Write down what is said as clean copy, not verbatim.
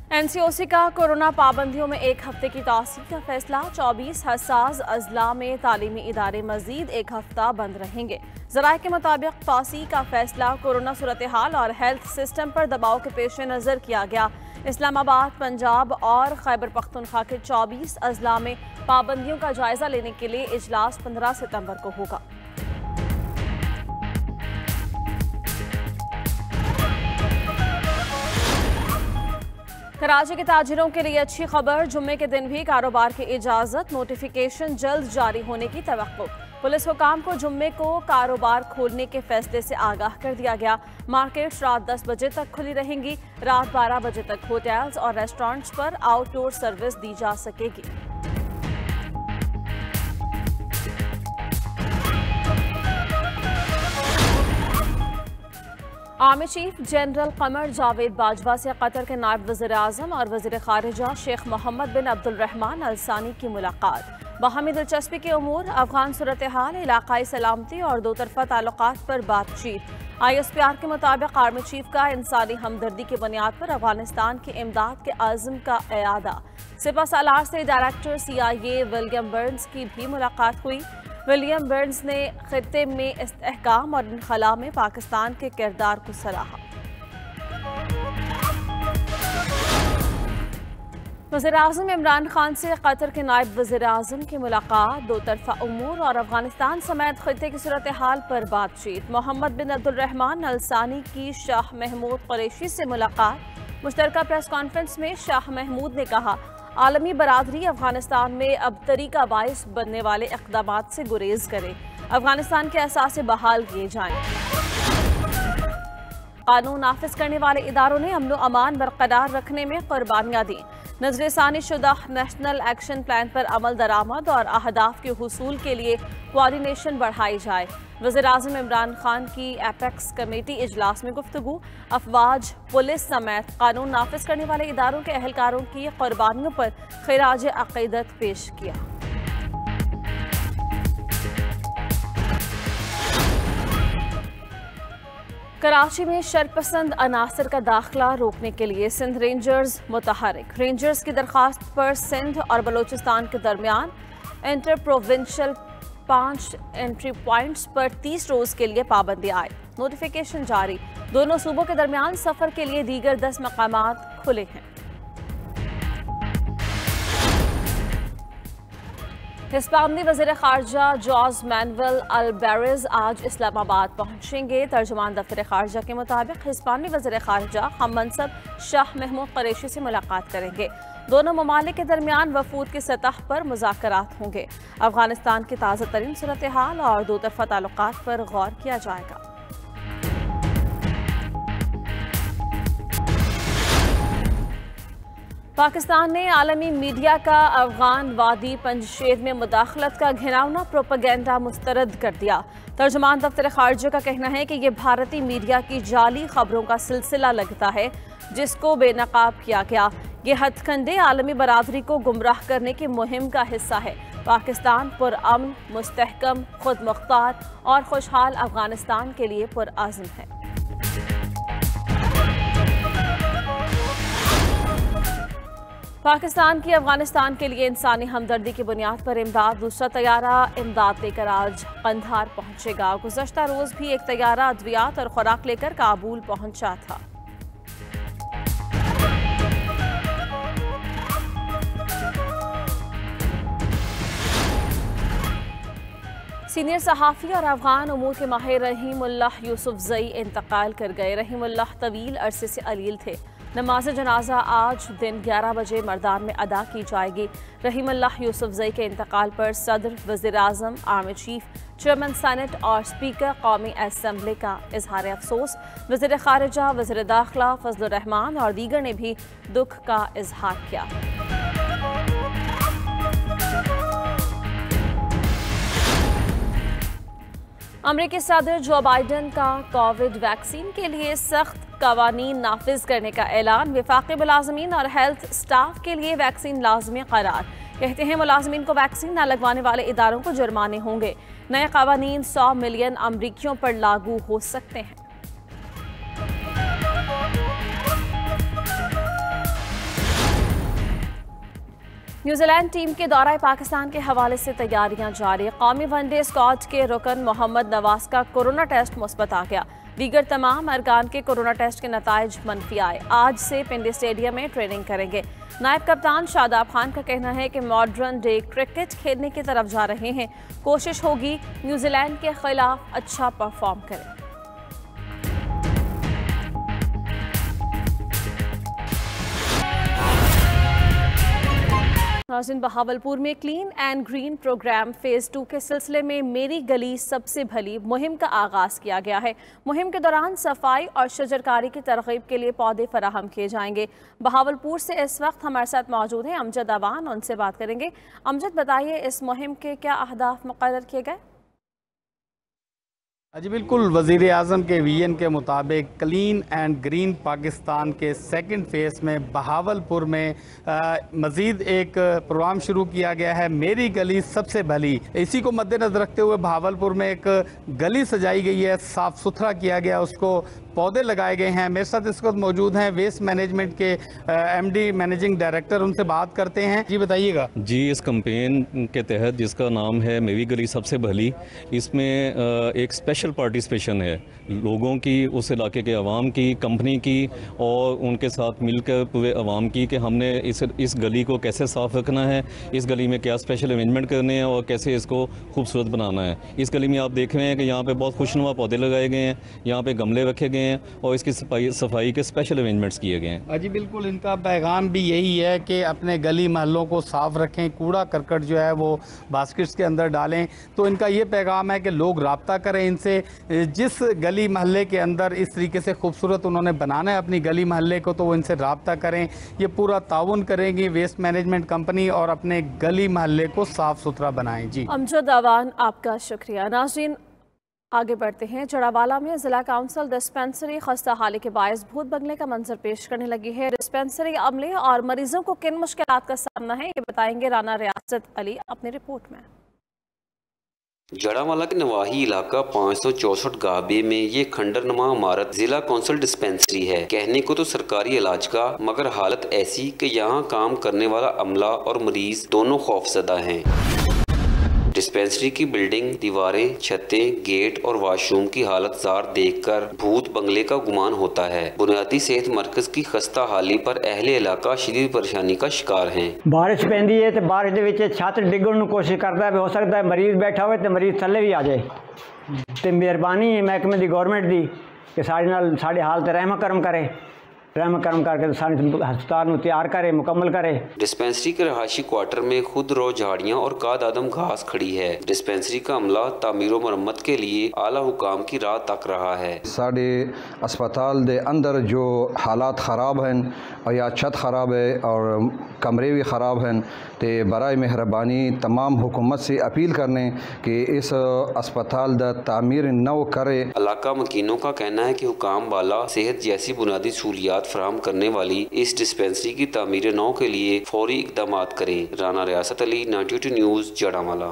NCOC का corona पाबंदियों में एक हफ्ते की तौसीह का फैसला। 24 हसास अजला में तालीमी इदारे मजीद एक हफ्ता बंद रहेंगे। ज़राए के मुताबिक तौसीह का फैसला कोरोना सूरत हाल और हेल्थ सिस्टम पर दबाव के पेश नज़र किया गया। इस्लामाबाद, पंजाब और खैबर पख्तूनख्वा के 24 अजला में पाबंदियों का जायजा लेने के लिए इजलास 15 सितंबर को होगा। कराची के ताजिरों के लिए अच्छी खबर। जुम्मे के दिन भी कारोबार की इजाजत, नोटिफिकेशन जल्द जारी होने की तवक्को। पुलिस हुकाम को जुम्मे को कारोबार खोलने के फैसले से आगाह कर दिया गया। मार्केट्स रात 10 बजे तक खुली रहेंगी। रात 12 बजे तक होटल्स और रेस्टोरेंट्स पर आउटडोर सर्विस दी जा सकेगी। Army chief general Qamar Javed Bajwa से कतर के नायब वज़ीर आज़म और वज़ीर ख़ारिजा शेख मोहम्मद बिन अब्दुलरहमान अल सानी की मुलाकात। बाहमी दिलचस्पी के उमूर, अफगान सूरत हाल, इलाकाई सलामती और दो तरफ़ा ताल्लुकात पर बातचीत। ISPR के मुताबिक आर्मी चीफ का इंसानी हमदर्दी की बुनियाद पर अफगानिस्तान की इमदाद के आज़म का एआदा। सिपा सालार से डायरेक्टर CIA विलियम बर्न्स की भी मुलाकात हुई। विलियम बर्न्स ने खित्ते में इस्तेहकाम और इनखला में पाकिस्तान के किरदार को सराहा। वज़ीर आज़म इमरान खान से कतर के नायब वज़ीर आज़म की मुलाकात। दो तरफ़ा उमूर और अफगानिस्तान समेत खित्ते की सूरत हाल पर बातचीत। मोहम्मद बिन अब्दुलरहमान अल सानी की शाह महमूद कुरैशी से मुलाकात। मुश्तरका प्रेस कॉन्फ्रेंस में शाह महमूद ने कहा, आलमी बरादरी अफगानिस्तान में अब तरीका बाइस बनने वाले इक़दामात से गुरेज करे। अफगानिस्तान के असासे बहाल किए जाएं। कानून नाफिज करने वाले इदारों ने अमन अमान बरकरार रखने में कुर्बानियां दी। नजरसानी शुदा नेशनल एक्शन प्लान पर अमल दरामद और अहदाफ के हुसूल के लिए कोऑर्डिनेशन बढ़ाई जाए। वज़ीर आज़म इमरान खान की एपेक्स कमेटी इजलास में गुफ्तगू। अफवाज, पुलिस समेत कानून नाफिज करने वाले इदारों के अहलकारों की कुर्बानियों पर खिराज अक़ीदत पेश किया। कराची में शरपसंद अनासर का दाखिला रोकने के लिए सिंध रेंजर्स मुतहरिक। रेंजर्स की दरख्वास्त पर सिंध और बलोचिस्तान के दरमियान इंटर प्रोविंशियल 5 एंट्री पॉइंट्स पर 30 रोज के लिए पाबंदी आए। नोटिफिकेशन जारी। दोनों सूबों के दरमियान सफर के लिए दीगर 10 मकामात खुले हैं। हिस्पानी वज़ीर ख़ारजा जॉर्ज मैनुअल अल्बेरेज़ आज इस्लामाबाद पहुंचेंगे। तर्जुमान दफ्तर ख़ारजा के मुताबिक हिस्पानी वज़ीर ख़ारजा हम मनसब शाह महमूद कुरैशी से मुलाकात करेंगे। दोनों ममालिक के दरमियान वफूद की सतह पर मुज़ाकरात होंगे। अफगानिस्तान की ताज़ा तरीन सूरत हाल और दो तरफ़ा ताल्लुकात पर गौर किया जाएगा। पाकिस्तान ने आलमी मीडिया का अफगान वादी पंजशेर में मुदाखलत का घिनौना प्रोपेगेंडा मुस्तरद कर दिया। तर्जुमान दफ्तर ख़ारजा का कहना है कि यह भारतीय मीडिया की जाली खबरों का सिलसिला लगता है जिसको बेनकाब किया गया। ये हथकंडे आलमी बरादरी को गुमराह करने की मुहिम का हिस्सा है। पाकिस्तान पुरअमन, मुस्तहकम, खुद मुख्तार और खुशहाल अफगानिस्तान के लिए पुरआज़म है। पाकिस्तान की अफगानिस्तान के लिए इंसानी हमदर्दी की बुनियाद पर इमदाद। दूसरा तैयारा इमदाद लेकर आज कंधार पहुंचेगा। गुज़श्ता रोज भी एक तैयारा अद्वियात और खुराक लेकर काबुल पहुंचा था। सीनियर सहाफ़ी और अफगान उमूर के माहिर रहीमुल्लाह यूसुफजई इंतकाल कर गए। रहीमुल्लाह तवील अरसे से अलील थे। नमाज जनाजा आज दिन 11 बजे मर्दान में अदा की जाएगी। रहीमुल्लाह यूसुफजई के इंतकाल पर सदर, वज़ीर आज़म, आर्मी चीफ, चेयरमैन सेनेट और स्पीकर कौमी असम्बली का इजहार अफसोस। वज़ीर ख़ारिजा, वज़ीर दाखिला फजलुर रहमान और दीगर ने भी दुख का इजहार किया। अमरीकी सदर जो बाइडन का कोविड वैक्सीन के लिए सख्त कवानीन नाफिज करने का ऐलान। वफाकी मुलाजमीन और हेल्थ स्टाफ के लिए वैक्सीन लाजमी करार। कहते हैं मुलाजमीन को वैक्सीन न लगवाने वाले इदारों को जुर्माने होंगे। नए कवानीन 100 मिलियन अमरीकियों पर लागू हो सकते हैं। न्यूजीलैंड टीम के दौरा पाकिस्तान के हवाले से तैयारियां जारी। कौमी वनडे स्क्वाड के रुकन मोहम्मद नवाज का कोरोना टेस्ट मुस्बत आ गया। दीगर तमाम अरकान के कोरोना टेस्ट के नताइज मनफी आए। आज से पिंडी स्टेडियम में ट्रेनिंग करेंगे। नायब कप्तान शादाब खान का कहना है कि मॉडर्न डे क्रिकेट खेलने की तरफ जा रहे हैं। कोशिश होगी न्यूजीलैंड के खिलाफ अच्छा परफॉर्म करें। नाज़रीन, बहावलपुर में clean and green programme phase 2 के सिलसिले में मेरी गली सबसे भली मुहिम का आगाज़ किया गया है। मुहिम के दौरान सफाई और शजरकारी की तरगीब के लिए पौधे फराहम किए जाएंगे। बहावलपुर से इस वक्त हमारे साथ मौजूद हैं अमजद अवान, उनसे बात करेंगे। अमजद, बताइए इस मुहिम के क्या अहदाफ मुक़र्रर किए गए? जी बिल्कुल, वज़ीर आज़म के विजन के मुताबिक क्लीन एंड ग्रीन पाकिस्तान के सेकंड फेज़ में बहावलपुर में मज़ीद एक प्रोग्राम शुरू किया गया है, मेरी गली सबसे भली। इसी को मद्देनज़र रखते हुए बहावलपुर में एक गली सजाई गई है, साफ़ सुथरा किया गया, उसको पौधे लगाए गए हैं। मेरे साथ इस वक्त मौजूद हैं वेस्ट मैनेजमेंट के MD मैनेजिंग डायरेक्टर, उनसे बात करते हैं। जी बताइएगा। जी, इस कैंपेन के तहत जिसका नाम है मेरी गली सबसे भली, इसमें एक स्पेशल पार्टिसिपेशन है लोगों की, उस इलाके के अवाम की, कंपनी की और उनके साथ मिलकर पूरे अवाम की, कि हमने इस गली को कैसे साफ़ रखना है, इस गली में क्या स्पेशल अरेंजमेंट करने हैं और कैसे इसको खूबसूरत बनाना है। इस गली में आप देख रहे हैं कि यहाँ पे बहुत खुशनुमा पौधे लगाए गए हैं, यहाँ पे गमले रखे गए हैं और इसकी सफाई के स्पेशल अरेंजमेंट्स किए गए हैं। जी बिल्कुल, इनका पैगाम भी यही है कि अपने गली महलों को साफ़ रखें, कूड़ा करकट जो है वो बास्केट्स के अंदर डालें। तो इनका ये पैगाम है कि लोग रब्ता करें इनसे, जिस गली महल्ले के अंदर इस तरीके से खूबसूरत उन्होंने बनाना है अपनी गली महल्ले को, तो वो इनसे रब्ता करें। ये पूरा ताउन करेंगी वेस्ट मैनेजमेंट कंपनी और अपने गली महल्ले को साफ़ सुथरा बनाएं। जी अमजद अवान, आपका शुक्रिया। नाज़रीन, आगे बढ़ते हैं। जड़ावाला में जिला काउंसिल डिस्पेंसरी खस्ता हाली के बायस भूत बंगले का मंजर पेश करने लगी है। डिस्पेंसरी अमले और मरीजों को किन मुश्किलात का सामना है, ये बताएंगे राना रियासत अली अपनी रिपोर्ट में। जड़ावाला के नवाही इलाका 564 गाबे में ये खंडरनुमा इमारत जिला कौंसिल डिस्पेंसरी है। कहने को तो सरकारी इलाज का, मगर हालत ऐसी कि यहाँ काम करने वाला अमला और मरीज दोनों खौफजदा हैं। डिस्पेंसरी की बिल्डिंग, दीवारें, छतें, गेट और वाशरूम की हालत जार देखकर भूत बंगले का गुमान होता है। बुनियादी सेहत मरकज की खस्ता हाली पर अहले इलाका शदीद परेशानी का शिकार हैं। बारिश पैंदी है तो बारिश दे विच छत डिगण कोशिश करता है, हो सकता है मरीज बैठा हो तो मरीज थले भी आ जाए। तो मेहरबानी है महकमे दी, गौरमेंट दी, कि साढ़े हाल ते रहम करम करे, रहम करम करके हस्पताल तैयार करे, मुकम्मल करे। डिस्पेंसरी के रहायशी क्वार्टर में खुद रो झाड़ियाँ और कादादम घास खड़ी है। डिस्पेंसरी का अमला तामीर मरम्मत के लिए आला हुकाम की राह तक रहा है। साढ़े अस्पताल दे अंदर जो हालात ख़राब हैं और या छत ख़राब है और कमरे भी ख़राब हैं, तो बराए मेहरबानी तमाम हुकूमत से अपील करने कि इस अस्पताल दा तामीर नव करे। इलाका मकीनों का कहना है कि हुकाम वाला सेहत जैसी बुनियादी सहूलियात फराहम करने वाली इस डिस्पेंसरी की तामीर नौ के लिए फौरी इकदामात करें। राना रियासत अली, 92 न्यूज़, जड़ावाला।